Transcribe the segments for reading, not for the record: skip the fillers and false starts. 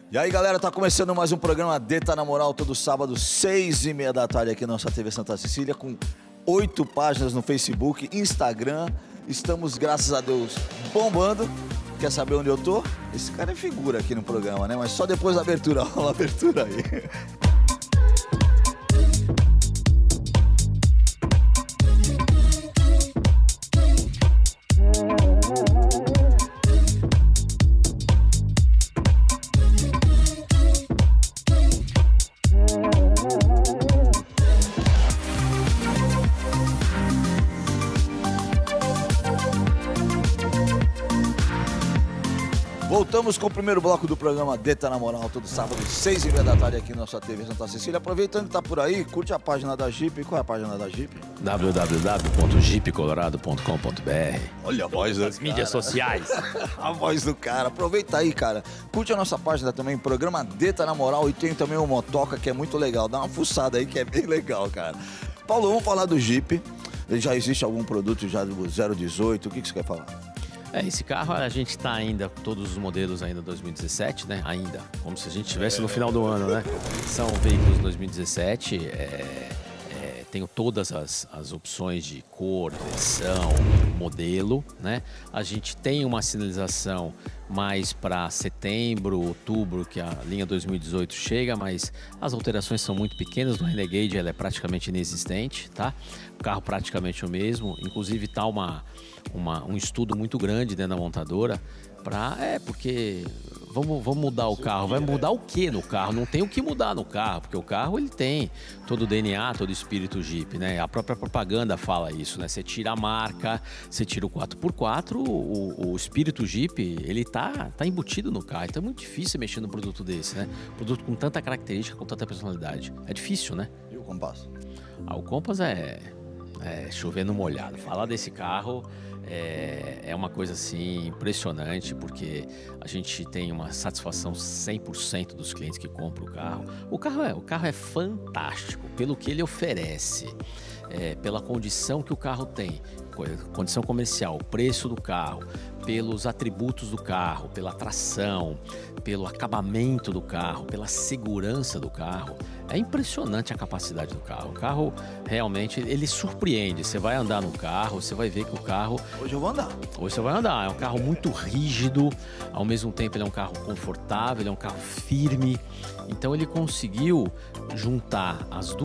E aí, galera, tá começando mais um programa Tá na Moral, todo sábado, 6h30 da tarde aqui na nossa TV Santa Cecília, com 8 páginas no Facebook, Instagram. Estamos, graças a Deus, bombando. Quer saber onde eu tô? Esse cara é figura aqui no programa, né? Mas só depois da abertura. Olha a abertura aí. Voltamos com o primeiro bloco do programa Tá na Moral, todo sábado, 6h30 da tarde aqui na nossa TV Santa Cecília. Aproveitando que tá por aí, curte a página da Jeep. Qual é a página da Jeep? www.jeepcolorado.com.br. Olha a voz das mídias sociais. A voz do cara. Aproveita aí, cara. Curte a nossa página também, programa Tá na Moral. E tem também o Motoca, que é muito legal. Dá uma fuçada aí, que é bem legal, cara. Paulo, vamos falar do Jeep. Já existe algum produto já do 018? O que você quer falar? Esse carro a gente está ainda, todos os modelos ainda 2017, né? Ainda, como se a gente estivesse no final do ano, né? São veículos 2017, tenho todas as opções de cor, versão, modelo, né? A gente tem uma sinalização mais para setembro, outubro, que a linha 2018 chega, mas as alterações são muito pequenas. No Renegade ela é praticamente inexistente, tá? O carro praticamente o mesmo, inclusive tá um estudo muito grande dentro da montadora porque vamos mudar o carro. Vai mudar o que no carro? Não tem o que mudar no carro, porque o carro ele tem todo o DNA, todo o espírito Jeep, né? A própria propaganda fala isso, né? Você tira a marca, você tira o 4x4, o espírito Jeep, ele tá embutido no carro. Então é muito difícil mexer num produto desse, né? Produto com tanta característica, com tanta personalidade. É difícil, né? E o Compass? O Compass é chover no molhado. Falar desse carro é uma coisa assim impressionante, porque a gente tem uma satisfação 100% dos clientes que compram o carro. O carro é fantástico pelo que ele oferece, pela condição que o carro tem, condição comercial, preço do carro, pelos atributos do carro, pela tração, pelo acabamento do carro, pela segurança do carro. É impressionante a capacidade do carro. O carro realmente ele surpreende. Você vai andar no carro, você vai ver que o carro... Hoje eu vou andar. Hoje você vai andar. É um carro muito rígido, ao mesmo tempo ele é um carro confortável, ele é um carro firme. Então ele conseguiu juntar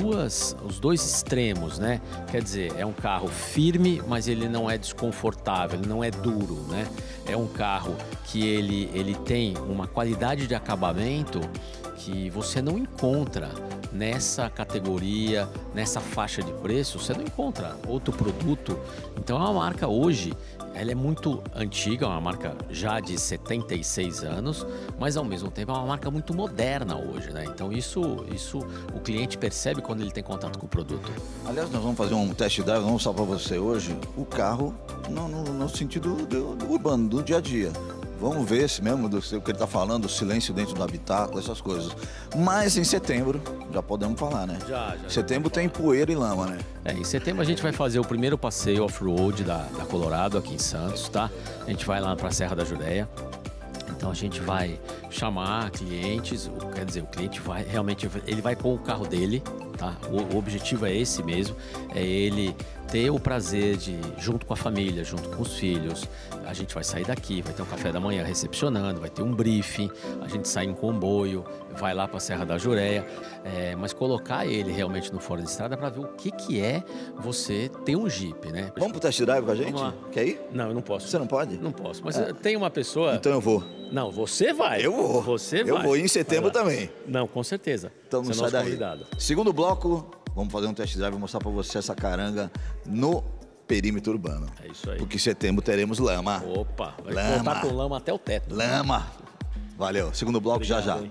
os dois extremos, né? Quer dizer, é um carro firme, mas ele não é desconfortável, ele não é duro, né? É um carro que ele tem uma qualidade de acabamento que você não encontra nessa categoria, nessa faixa de preço, você não encontra outro produto. Então é uma marca hoje, ela é muito antiga, é uma marca já de 76 anos, mas ao mesmo tempo é uma marca muito moderna hoje, né? Então isso o cliente percebe quando ele tem contato com o produto. Aliás, nós vamos fazer um test drive, vamos mostrar para você hoje o carro no sentido do urbano, do dia a dia. Vamos ver se mesmo do que ele está falando, o silêncio dentro do habitáculo, essas coisas. Mas em setembro, já podemos falar, né? Já setembro tem poeira e lama, né? Em setembro a gente vai fazer o primeiro passeio off-road da Colorado aqui em Santos, tá? A gente vai lá para a Serra da Judeia. Então a gente vai chamar clientes, quer dizer, o cliente vai realmente, ele vai com o carro dele, tá? O objetivo é esse mesmo, é ele ter o prazer de, junto com a família, junto com os filhos, a gente vai sair daqui, vai ter um café da manhã recepcionando, vai ter um briefing, a gente sai em comboio, vai lá para a Serra da Judeia, mas colocar ele realmente no fora de estrada para ver o que é você ter um Jeep, né? Vamos pro test drive com a gente? Quer ir? Não, eu não posso. Você não pode? Não posso, mas tem uma pessoa... Então eu vou. Não, você vai. Eu vou. Você vai. Eu vou, e em setembro também. Não, com certeza. Então não sai daí. Convidado. Segundo bloco, vamos fazer um test drive e mostrar pra você essa caranga no perímetro urbano. É isso aí. Porque em setembro teremos lama. Opa, vai voltar com lama até o teto. Lama. Valeu. Segundo bloco, obrigado, já. Hein?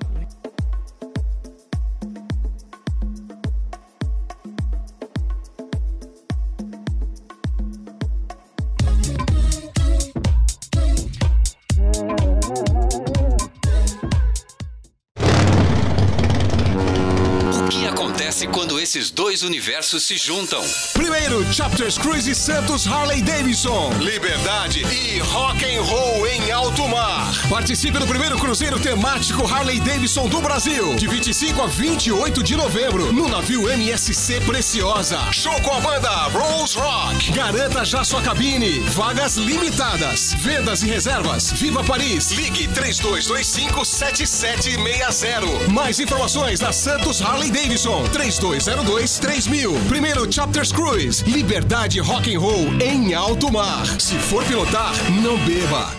acontece quando esses dois universos se juntam. Primeiro, Chapters Cruise Santos Harley Davidson. Liberdade e rock and roll em alto mar. Participe do primeiro cruzeiro temático Harley Davidson do Brasil, de 25 a 28 de novembro, no navio MSC Preciosa. Show com a banda Rose Rock. Garanta já sua cabine. Vagas limitadas. Vendas e reservas. Viva Paris. Ligue 3225-7760. Mais informações na Santos Harley Davidson. 3202-3000. Primeiro Chapters Cruise. Liberdade rock and roll em alto mar. Se for pilotar, não beba.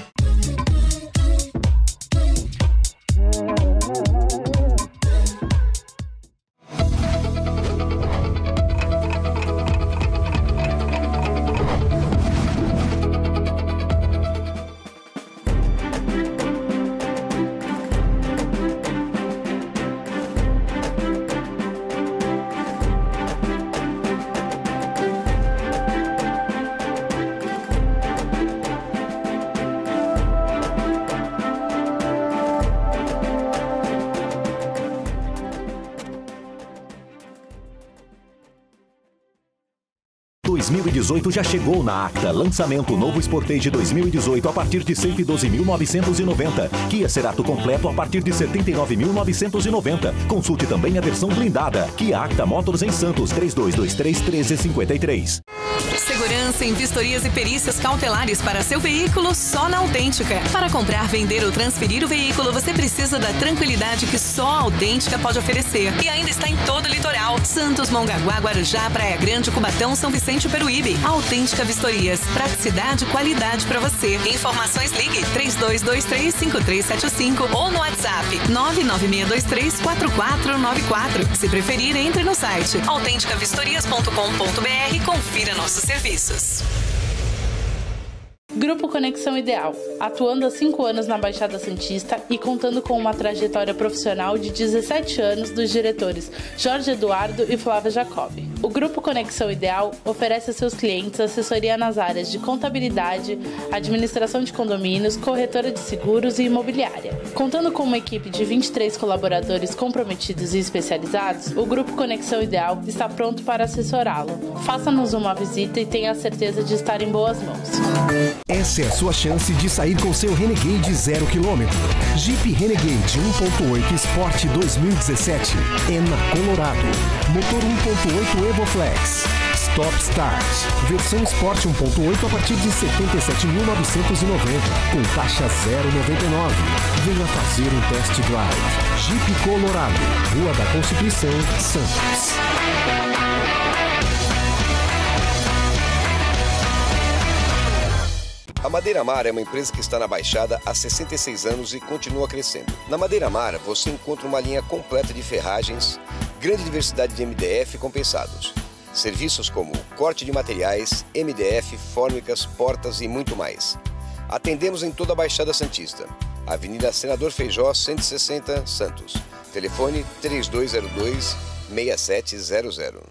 O 2018 já chegou na Acta. Lançamento novo Sportage 2018 a partir de 112.990. Kia Cerato completo a partir de 79.990. Consulte também a versão blindada. Kia Acta Motors em Santos, 3223-1353. Segurança em vistorias e perícias cautelares para seu veículo só na Autêntica. Para comprar, vender ou transferir o veículo, você precisa da tranquilidade que só a Autêntica pode oferecer. E ainda está em todo o litoral. Santos, Mongaguá, Guarujá, Praia Grande, Cubatão, São Vicente e Peruíbe. Autêntica Vistorias. Praticidade e qualidade para você. Informações, ligue 3223-5375 ou no WhatsApp 99623-4494. Se preferir, entre no site autenticavistorias.com.br e confira nossos serviços. Grupo Conexão Ideal, atuando há 5 anos na Baixada Santista e contando com uma trajetória profissional de 17 anos dos diretores Jorge Eduardo e Flávia Jacobi. O Grupo Conexão Ideal oferece a seus clientes assessoria nas áreas de contabilidade, administração de condomínios, corretora de seguros e imobiliária. Contando com uma equipe de 23 colaboradores comprometidos e especializados, o Grupo Conexão Ideal está pronto para assessorá-lo. Faça-nos uma visita e tenha a certeza de estar em boas mãos. Essa é a sua chance de sair com seu Renegade 0 km. Jeep Renegade 1.8 Sport 2017 é na Colorado. Motor 1.8 EvoFlex. Stop Start. Versão Sport 1.8 a partir de 77.990. Com taxa 0,99. Venha fazer um test drive. Jeep Colorado. Rua da Constituição, Santos. A Madeira Mar é uma empresa que está na Baixada há 66 anos e continua crescendo. Na Madeira Mar, você encontra uma linha completa de ferragens, grande diversidade de MDF compensados. Serviços como corte de materiais, MDF, fórmicas, portas e muito mais. Atendemos em toda a Baixada Santista. Avenida Senador Feijó, 160, Santos. Telefone 3202-6700.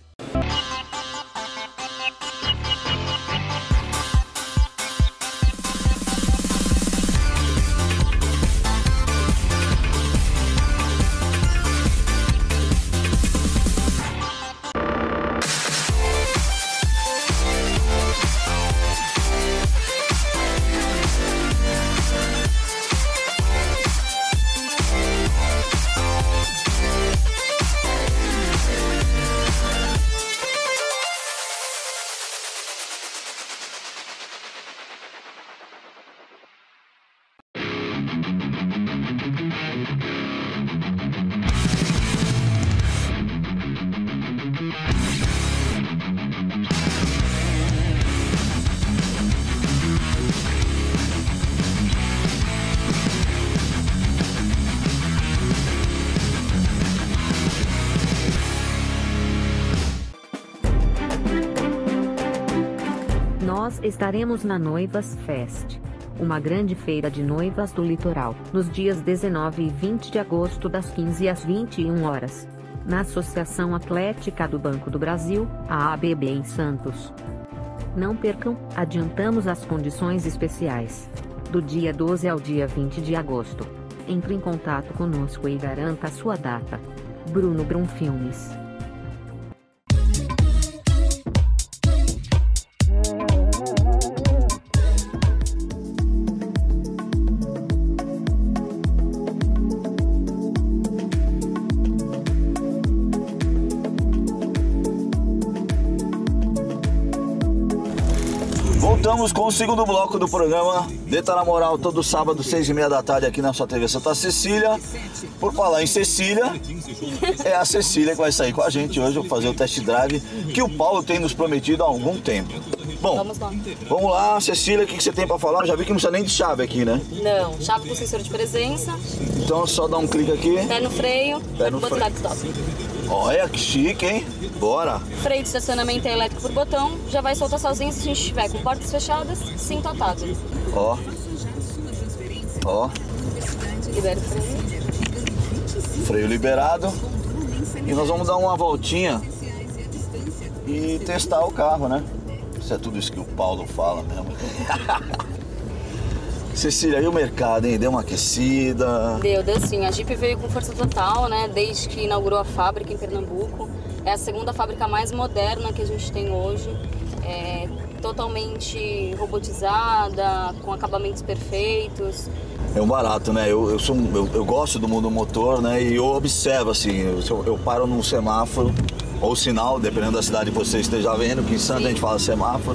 Nós estaremos na Noivas Fest, uma grande feira de noivas do litoral, nos dias 19 e 20 de agosto das 15 às 21 horas, na Associação Atlética do Banco do Brasil, a ABB em Santos. Não percam, adiantamos as condições especiais. Do dia 12 ao dia 20 de agosto. Entre em contato conosco e garanta a sua data. Bruno Brum Filmes. Voltamos com o segundo bloco do programa Deta na Moral, todo sábado, 6h30 da tarde, aqui na sua TV Santa Cecília. Por falar em Cecília, é a Cecília que vai sair com a gente hoje, vou fazer o test drive que o Paulo tem nos prometido há algum tempo. Bom, vamos lá, Cecília, o que você tem pra falar? Eu já vi que não precisa nem de chave aqui, né? Não, chave com sensor de presença. Então é só dar um clique aqui. Pé no freio, pé no freio. Stop. Olha que chique, hein? Bora! Freio de estacionamento é elétrico por botão, já vai soltar sozinho se a gente estiver com portas fechadas, cinto atado. Ó. Ó. Libera o freio. Freio liberado. E nós vamos dar uma voltinha e testar o carro, né? Isso é tudo isso que o Paulo fala mesmo. Cecília, e o mercado, hein? Deu uma aquecida? Deu sim. A Jeep veio com força total, né? Desde que inaugurou a fábrica em Pernambuco. É a segunda fábrica mais moderna que a gente tem hoje. É totalmente robotizada, com acabamentos perfeitos. É um barato, né? Eu gosto do mundo motor, né? E eu observo, assim, eu paro num semáforo ou sinal, dependendo da cidade que você esteja vendo, que em Santa a gente fala semáforo.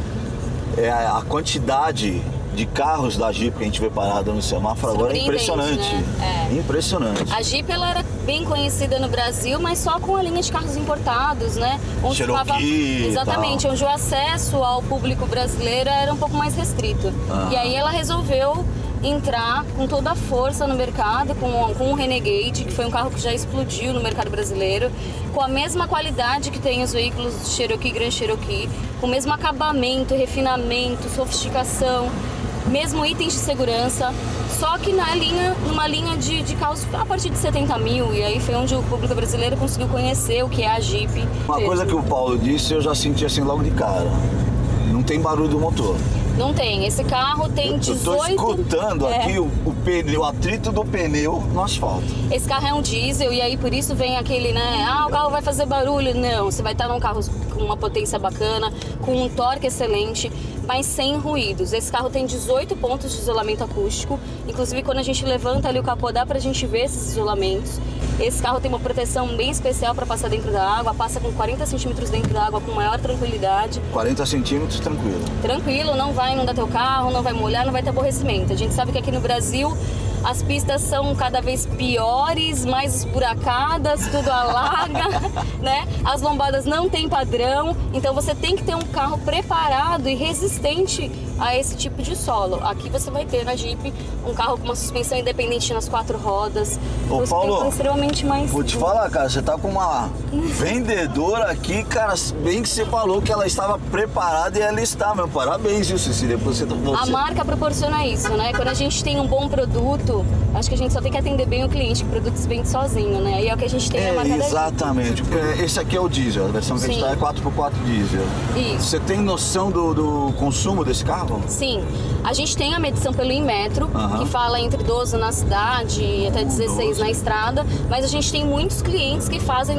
É a quantidade de carros da Jeep que a gente vê parado no semáforo agora é impressionante. Né? É. Impressionante. A Jeep ela era bem conhecida no Brasil, mas só com a linha de carros importados, né? Onde Cherokee, exatamente, onde o acesso ao público brasileiro era um pouco mais restrito. E aí ela resolveu entrar com toda a força no mercado com o Renegade, que foi um carro que já explodiu no mercado brasileiro, com a mesma qualidade que tem os veículos Cherokee, Grand Cherokee, com o mesmo acabamento, refinamento, sofisticação, mesmo itens de segurança, só que numa linha de carros a partir de 70 mil, e aí foi onde o público brasileiro conseguiu conhecer o que é a Jeep. Uma coisa que o Paulo disse, eu já senti assim logo de cara, não tem barulho do motor. Não tem, esse carro tem 18... Eu tô escutando aqui o atrito do pneu no asfalto. Esse carro é um diesel e aí por isso vem aquele, né, o carro vai fazer barulho. Não, você vai estar num carro com uma potência bacana, com um torque excelente, mas sem ruídos. Esse carro tem 18 pontos de isolamento acústico, inclusive quando a gente levanta ali o capô dá pra gente ver esses isolamentos. Esse carro tem uma proteção bem especial para passar dentro da água, passa com 40 centímetros dentro da água com maior tranquilidade. 40 centímetros, tranquilo. Tranquilo, não vai inundar teu carro, não vai molhar, não vai ter aborrecimento. A gente sabe que aqui no Brasil as pistas são cada vez piores, mais esburacadas, tudo alaga, né? As lombadas não têm padrão, então você tem que ter um carro preparado e resistente a esse tipo de solo. Aqui você vai ter na Jeep um carro com uma suspensão independente nas 4 rodas. Ô Paulo, extremamente mais... vou te falar, cara, você tá com uma vendedora aqui, cara, bem que você falou que ela estava preparada e ela está, meu. Parabéns, viu, Cecília? A marca proporciona isso, né? Quando a gente tem um bom produto, acho que a gente só tem que atender bem o cliente, que o produto se vende sozinho, né? E é o que a gente tem na marca da Jeep. Exatamente. Esse aqui é o diesel, a versão que a gente está é 4x4 diesel. Isso. Você tem noção do consumo desse carro? Sim. A gente tem a medição pelo Inmetro, que fala entre 12 na cidade e até 16 na estrada, mas a gente tem muitos clientes que fazem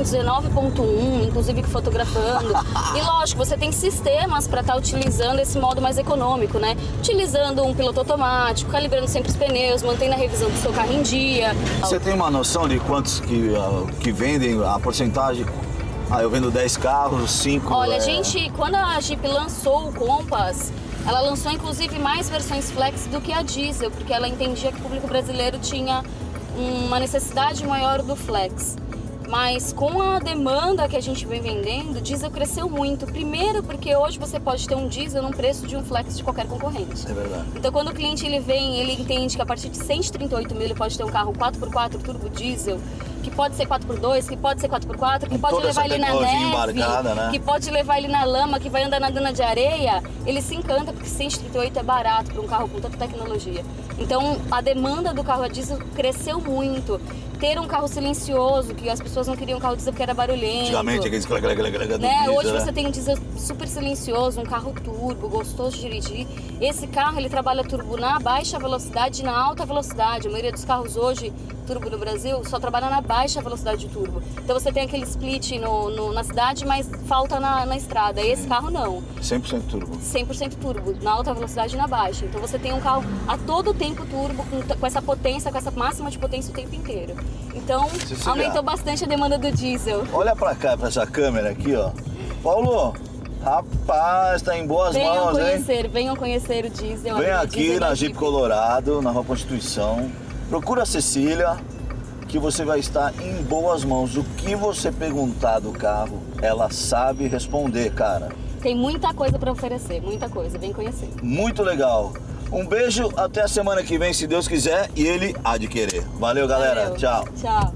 19.1, inclusive fotografando. E lógico, você tem sistemas para estar utilizando esse modo mais econômico, né? Utilizando um piloto automático, calibrando sempre os pneus, mantendo a revisão do seu carro em dia. Você tem uma noção de quantos que vendem, a porcentagem? Eu vendo 10 carros, 5... Olha, quando a Jeep lançou o Compass, ela lançou inclusive mais versões flex do que a diesel, porque ela entendia que o público brasileiro tinha uma necessidade maior do flex. Mas com a demanda que a gente vem vendendo, o diesel cresceu muito. Primeiro porque hoje você pode ter um diesel num preço de um flex de qualquer concorrente. É verdade. Então quando o cliente ele entende que a partir de 138 mil ele pode ter um carro 4x4 turbo diesel, que pode ser 4x2, que pode ser 4x4, que pode levar ele na neve, né? Que pode levar ele na lama, que vai andar na duna de areia, ele se encanta porque 138 é barato para um carro com tanta tecnologia. Então a demanda do carro a diesel cresceu muito. Ter um carro silencioso, que as pessoas não queriam um carro diesel porque era barulhento. Antigamente, aqueles né? Hoje você tem um diesel super silencioso, um carro turbo, gostoso de dirigir. Esse carro ele trabalha turbo na baixa velocidade e na alta velocidade. A maioria dos carros hoje, turbo no Brasil, só trabalha na baixa velocidade de turbo. Então você tem aquele split na cidade, mas falta na estrada. Esse carro não. 100% turbo. 100% turbo, na alta velocidade e na baixa. Então você tem um carro a todo tempo turbo, com essa potência, com essa máxima de potência o tempo inteiro. Então, aumentou bastante a demanda do diesel. Olha pra cá, pra essa câmera aqui, ó. Paulo, Rapaz, tá em boas mãos, hein? Venham conhecer o diesel. Vem aqui na Jeep Colorado, na Rua Constituição. Procura a Cecília, que você vai estar em boas mãos. O que você perguntar do carro, ela sabe responder, cara. Tem muita coisa para oferecer, muita coisa. Vem conhecer. Muito legal. Um beijo, até a semana que vem, se Deus quiser, e ele há de querer. Valeu, galera. Valeu. Tchau. Tchau.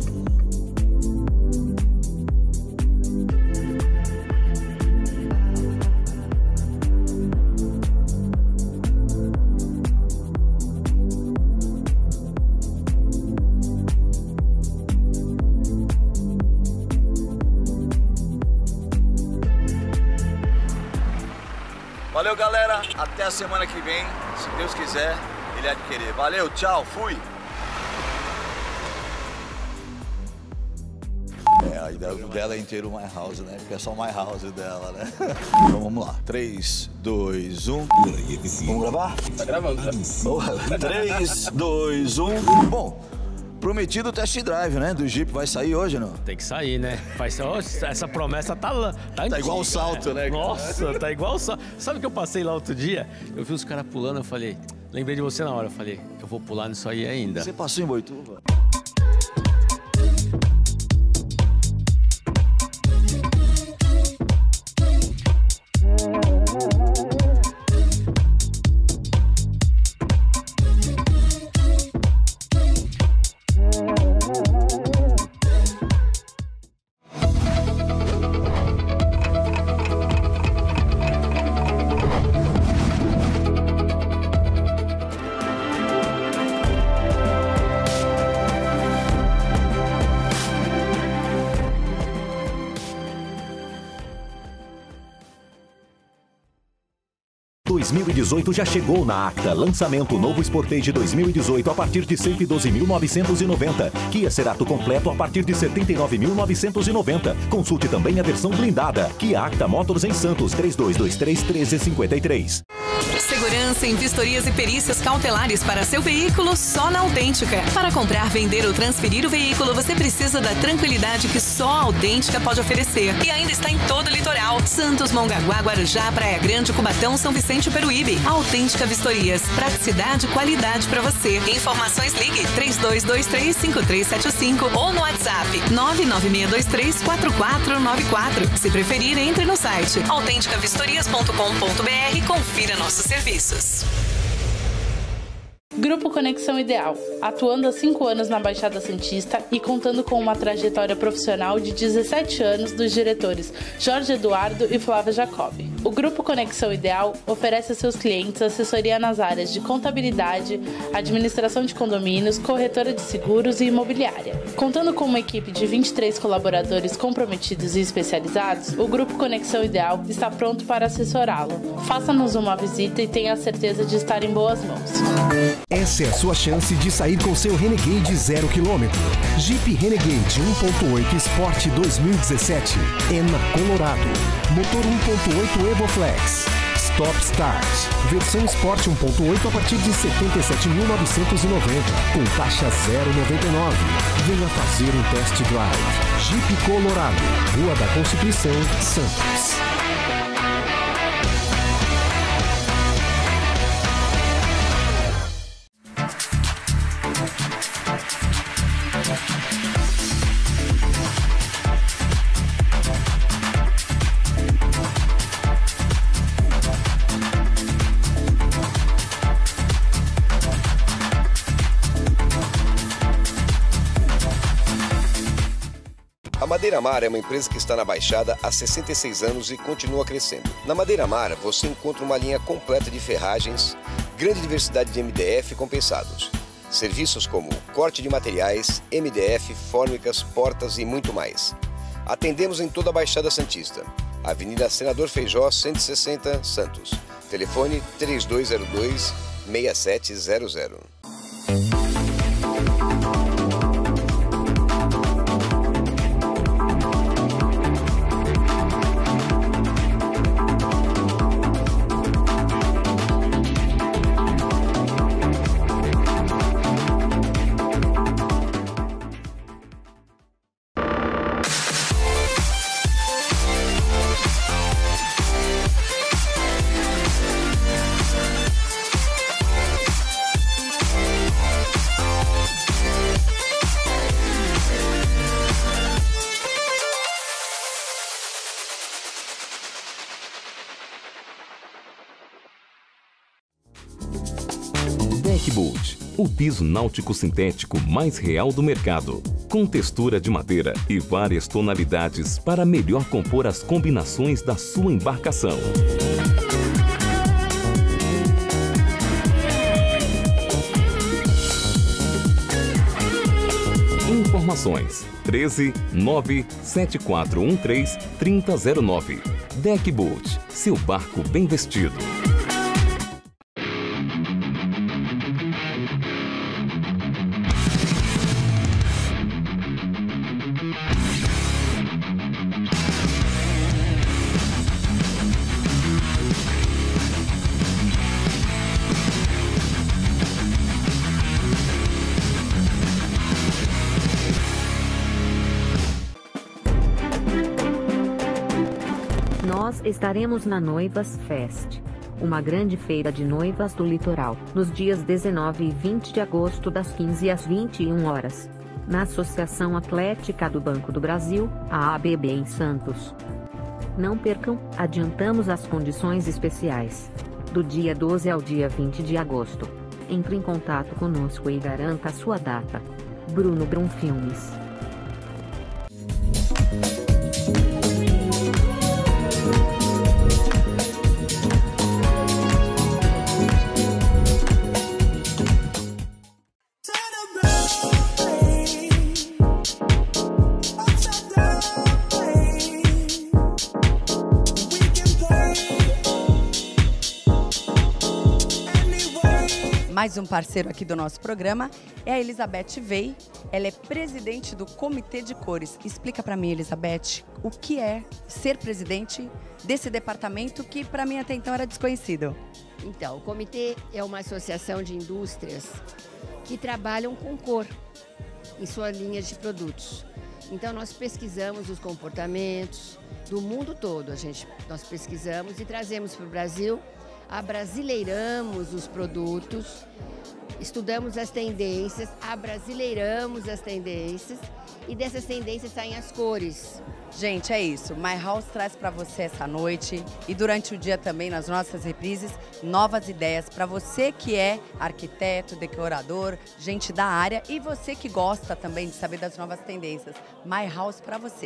Valeu, galera. Até a semana que vem, se Deus quiser, ele há de querer. Valeu, tchau, fui. A ideia dela é inteiro My House, né? Porque é só My House dela, né? Então vamos lá. 3, 2, 1. Vamos gravar? Tá gravando, já. 3, 2, 1. Bom, prometido test drive, né? Do Jeep vai sair hoje, não? Tem que sair, né? Essa promessa tá antiga, igual o salto, né? Nossa, tá igual o salto. Sabe o que eu passei lá outro dia? Eu vi os caras pulando, eu falei... Lembrei de você na hora, eu falei... Eu vou pular nisso aí ainda. Você passou em Boituva? Em 2018 já chegou na Acta. Lançamento novo Sportage 2018 a partir de 112.990. Kia Cerato completo a partir de 79.990. Consulte também a versão blindada. Kia Acta Motors em Santos, 3223-1353. Segurança em vistorias e perícias cautelares para seu veículo só na Autêntica. Para comprar, vender ou transferir o veículo, você precisa da tranquilidade que só a Autêntica pode oferecer. E ainda está em todo o litoral. Santos, Mongaguá, Guarujá, Praia Grande, Cubatão, São Vicente e Peruíbe. Autêntica Vistorias. Praticidade e qualidade para você. Informações, ligue 3223-5375 ou no WhatsApp 99623-4494. Se preferir, entre no site autenticavistorias.com.br e confira nossos serviços. Grupo Conexão Ideal, atuando há 5 anos na Baixada Santista e contando com uma trajetória profissional de 17 anos dos diretores Jorge Eduardo e Flávia Jacobi. O Grupo Conexão Ideal oferece a seus clientes assessoria nas áreas de contabilidade, administração de condomínios, corretora de seguros e imobiliária. Contando com uma equipe de 23 colaboradores comprometidos e especializados, o Grupo Conexão Ideal está pronto para assessorá-lo. Faça-nos uma visita e tenha a certeza de estar em boas mãos. Essa é a sua chance de sair com seu Renegade 0 km. Jeep Renegade 1.8 Sport 2017 é na Colorado. Motor 1.8 EvoFlex. Stop Start. Versão Sport 1.8 a partir de 77.990. Com taxa 0,99. Venha fazer um test drive. Jeep Colorado. Rua da Constituição, Santos. A Madeira Mar é uma empresa que está na Baixada há 66 anos e continua crescendo. Na Madeira Mar, você encontra uma linha completa de ferragens, grande diversidade de MDF compensados. Serviços como corte de materiais, MDF, fórmicas, portas e muito mais. Atendemos em toda a Baixada Santista. Avenida Senador Feijó, 160, Santos. Telefone 3202-6700. o piso náutico sintético mais real do mercado, com textura de madeira e várias tonalidades para melhor compor as combinações da sua embarcação. Informações 13 97413 3009. Deckboat, seu barco bem vestido. Nós estaremos na Noivas Fest, uma grande feira de noivas do litoral, nos dias 19 e 20 de agosto das 15 às 21 horas, na Associação Atlética do Banco do Brasil, a ABB em Santos. Não percam, adiantamos as condições especiais. Do dia 12 ao dia 20 de agosto. Entre em contato conosco e garanta a sua data. Bruno Brum Filmes. Mais um parceiro aqui do nosso programa é a Elizabeth Vey. Ela é presidente do Comitê de Cores. Explica para mim, Elizabeth, o que é ser presidente desse departamento que para mim até então era desconhecido. Então, o comitê é uma associação de indústrias que trabalham com cor em suas linhas de produtos. Então, nós pesquisamos os comportamentos do mundo todo. Nós pesquisamos e trazemos para o Brasil, abrasileiramos os produtos, estudamos as tendências, abrasileiramos as tendências e dessas tendências saem as cores. Gente, é isso. My House traz para você essa noite e durante o dia também nas nossas reprises novas ideias para você que é arquiteto, decorador, gente da área e você que gosta também de saber das novas tendências. My House para você.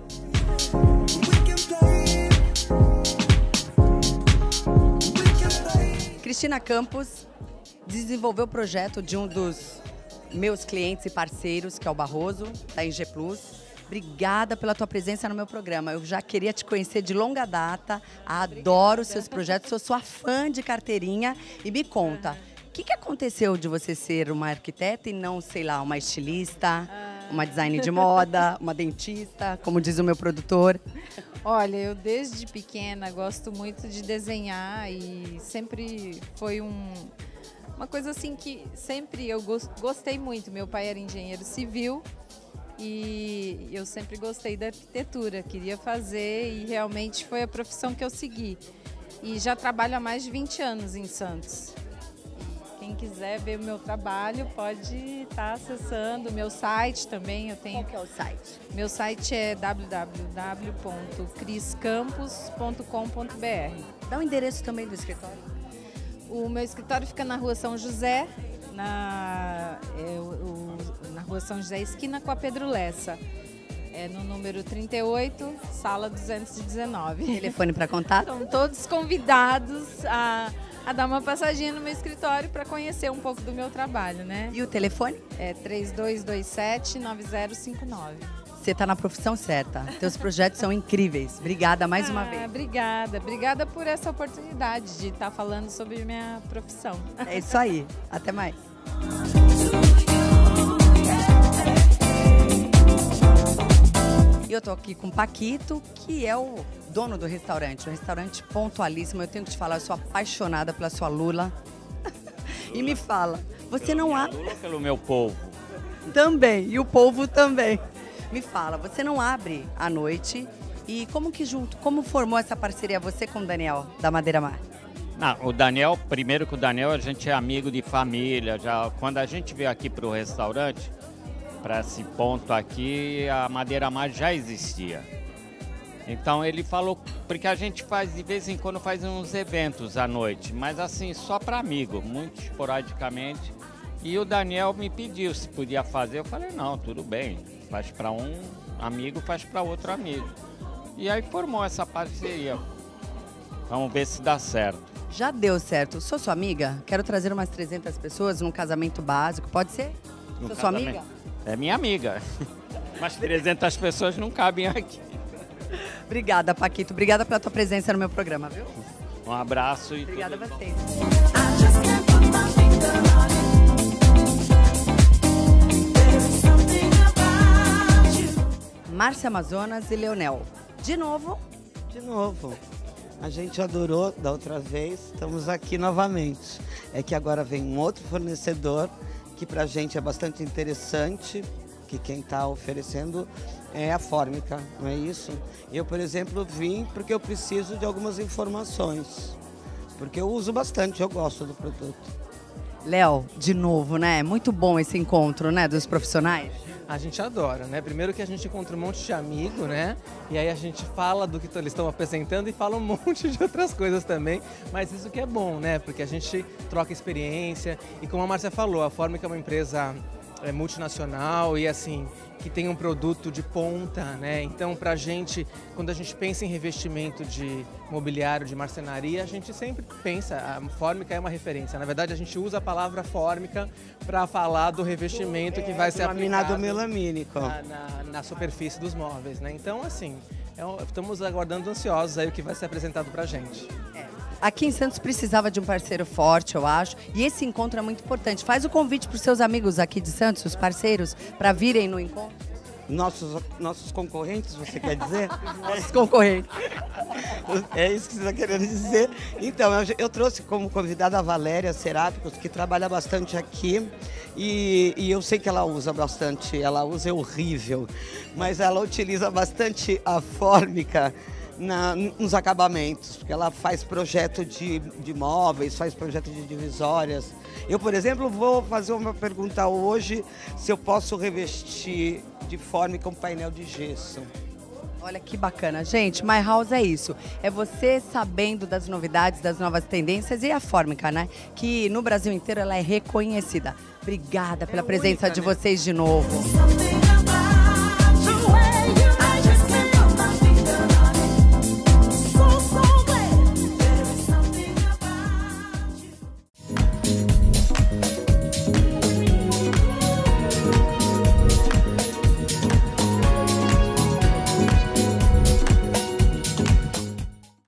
Cristina Campos desenvolveu o projeto de um dos meus clientes e parceiros, que é o Barroso, da IG Plus. Obrigada pela tua presença no meu programa. Eu já queria te conhecer de longa data, adoro seus projetos, sou sua fã de carteirinha. E me conta, o que aconteceu de você ser uma arquiteta e não, sei lá, uma estilista, uma designer de moda, uma dentista, como diz o meu produtor? Olha, eu desde pequena gosto muito de desenhar e sempre foi uma coisa assim que sempre eu gostei muito. Meu pai era engenheiro civil e eu sempre gostei da arquitetura, queria fazer e realmente foi a profissão que eu segui. E já trabalho há mais de 20 anos em Santos. Quem quiser ver o meu trabalho pode estar acessando o meu site também. Qual que é o site? Meu site é www.criscampos.com.br. Dá o endereço também do escritório. O meu escritório fica na Rua São José, na Rua São José, esquina com a Pedro Lessa. É no número 38, sala 219. Telefone para contato? Estão todos convidados a dar uma passadinha no meu escritório para conhecer um pouco do meu trabalho, né? E o telefone? É 3227-9059. Você está na profissão certa. Teus projetos são incríveis. Obrigada mais uma vez. Obrigada por essa oportunidade de estar falando sobre minha profissão. É isso aí. Até mais. E eu tô aqui com o Paquito, que é o dono do restaurante. Um restaurante pontualíssimo. Eu tenho que te falar, eu sou apaixonada pela sua lula. E me fala, você não há... Lula pelo meu povo. Também, e o povo também. Me fala, você não abre à noite e como formou essa parceria você com o Daniel, da Madeira Mar? Não, o Daniel, primeiro que o Daniel, a gente é amigo de família. Já, quando a gente veio aqui para o restaurante, para esse ponto aqui, a Madeira Mar já existia. Então ele falou, porque a gente faz, de vez em quando, faz uns eventos à noite, mas assim, só para amigo, muito esporadicamente. E o Daniel me pediu se podia fazer. Eu falei, não, tudo bem. Faz para um amigo, faz para outro amigo. E aí formou essa parceria. Vamos ver se dá certo. Já deu certo. Sou sua amiga? Quero trazer umas 300 pessoas num casamento básico. Pode ser? Sou sua amiga? É minha amiga. Mas 300 pessoas não cabem aqui. Obrigada, Paquito. Obrigada pela tua presença no meu programa, viu? Um abraço e obrigada a vocês. Márcia Amazonas e Leonel. De novo? De novo. A gente adorou da outra vez, estamos aqui novamente. É que agora vem um outro fornecedor que pra gente é bastante interessante, que quem está oferecendo é a Fórmica, não é isso? Eu, por exemplo, vim porque eu preciso de algumas informações, porque eu uso bastante, eu gosto do produto. Léo, de novo, né? Muito bom esse encontro, né, dos profissionais. A gente adora, né? Primeiro que a gente encontra um monte de amigo, né? E aí a gente fala do que eles estão apresentando e fala um monte de outras coisas também. Mas isso que é bom, né? Porque a gente troca experiência. E como a Márcia falou, a Fórmica é uma empresa multinacional e assim, que tem um produto de ponta, né? Então, pra gente, quando a gente pensa em revestimento de mobiliário, de marcenaria, a gente sempre pensa, a Fórmica é uma referência. Na verdade, a gente usa a palavra Fórmica para falar do revestimento que vai ser aplicado melamínico na superfície dos móveis, né? Então, assim, estamos aguardando ansiosos aí o que vai ser apresentado pra gente. Aqui em Santos precisava de um parceiro forte, eu acho. E esse encontro é muito importante. Faz o convite para os seus amigos aqui de Santos, os parceiros, para virem no encontro. Nossos concorrentes, você quer dizer? Nossos concorrentes. É isso que você está querendo dizer. Então, eu trouxe como convidada a Valéria Serápicos, que trabalha bastante aqui. E eu sei que ela usa bastante, ela usa horrível, mas ela utiliza bastante a Fórmica nos acabamentos, porque ela faz projeto de móveis, faz projeto de divisórias. Eu, por exemplo, vou fazer uma pergunta hoje, se eu posso revestir de Fórmica um painel de gesso. Olha que bacana. Gente, My House é isso. É você sabendo das novidades, das novas tendências e a Fórmica, né? Que no Brasil inteiro ela é reconhecida. Obrigada pela presença de vocês de novo.